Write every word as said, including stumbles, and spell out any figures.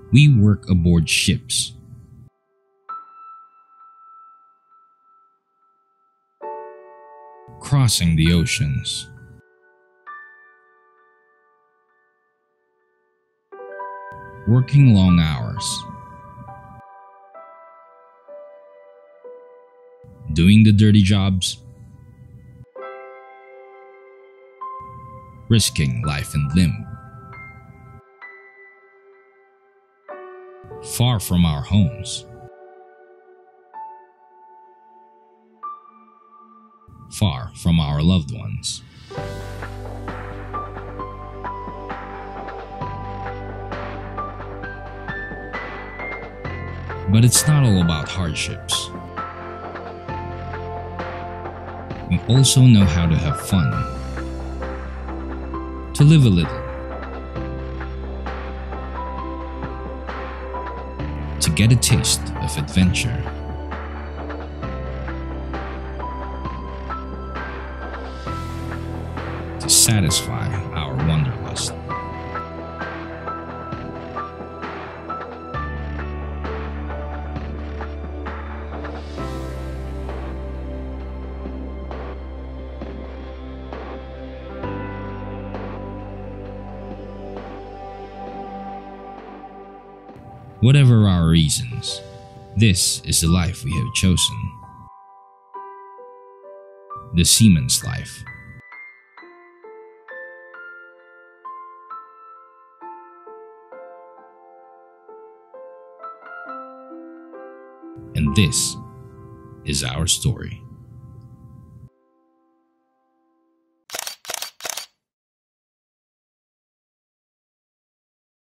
We work aboard ships, crossing the oceans, working long hours, doing the dirty jobs, risking life and limb. Far from our homes, far from our loved ones. But it's not all about hardships. We also know how to have fun, to live a little, to get a taste of adventure. To satisfy our wanderlust. Whatever our reasons, this is the life we have chosen. The seaman's life. And this is our story.